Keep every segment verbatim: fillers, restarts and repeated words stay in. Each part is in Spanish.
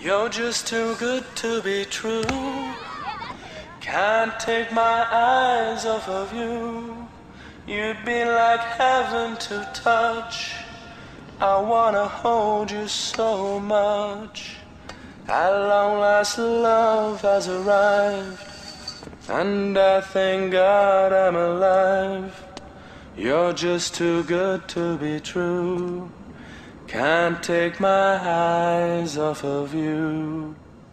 You're just too good to be true. Can't take my eyes off of you. You'd be like heaven to touch. I wanna hold you so much. At long last love has arrived, and I thank God I'm alive. You're just too good to be true. Can't take my eyes off of you.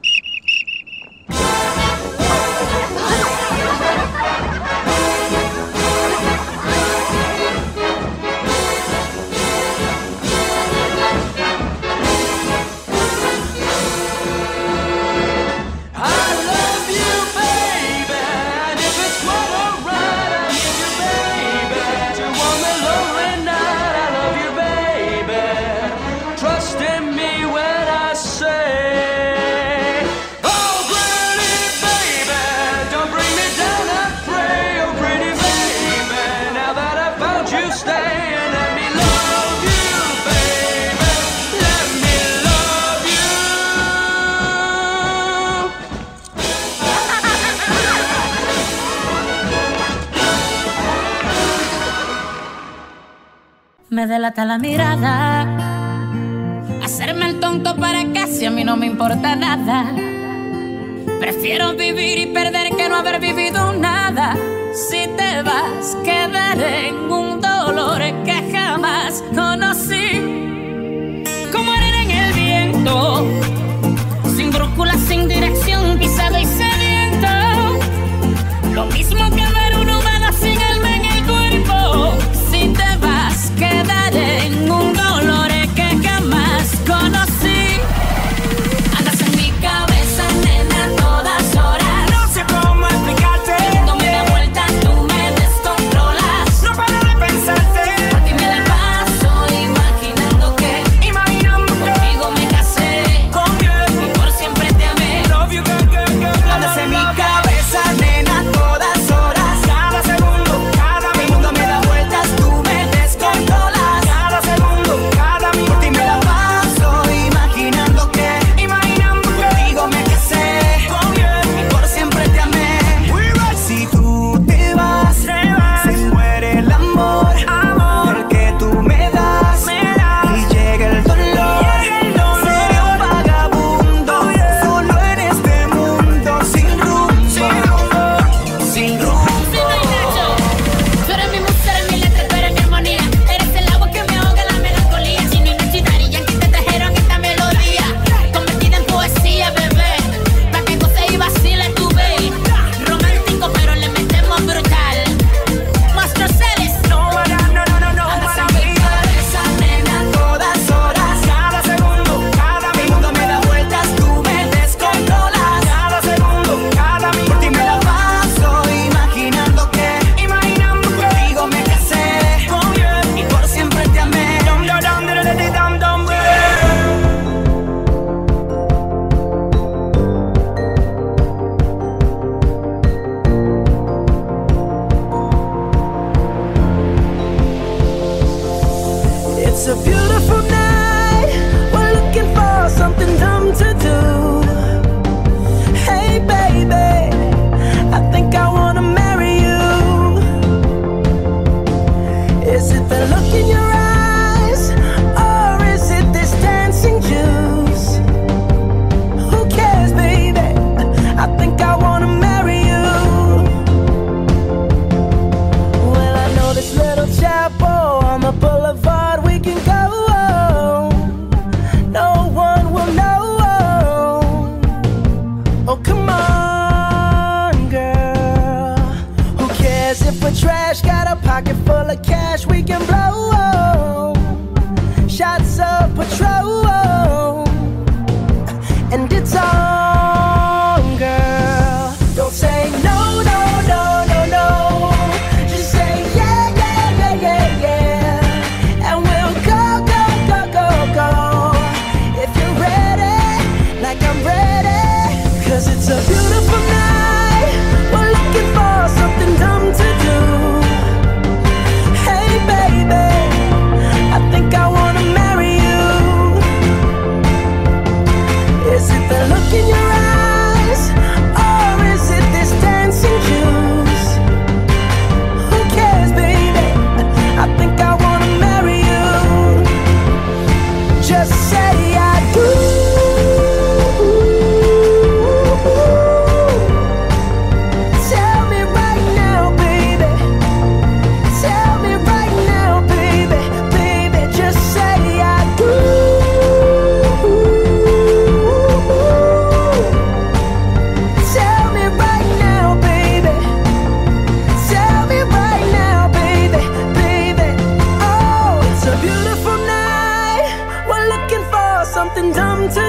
Me delata la mirada, hacerme el tonto para casi a mí no me importa nada. Prefiero vivir y perder que no haber vivido nada. Si te vas, quedaré en un dolor que jamás conocí. Como arena en el viento, sin brújula, sin dirección, pisado y sediento. Lo mismo que ver una humana sin alma en el cuerpo. Si te vas, quedaré en un dolor que jamás conocí. Andas en mi cabeza, nena, a todas horas. No sé cómo explicarte. Dándome la vuelta, tú me descontrolas. No paro de pensarte. Por ti me la paso imaginando.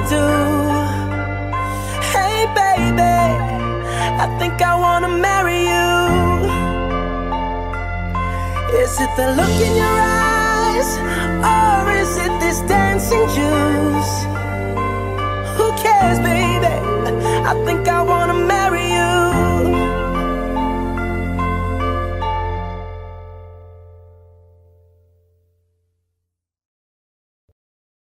do. Hey baby, I think I wanna marry you. Is it the look in your eyes, or is it this dancing juice? Who cares, baby? I think I wanna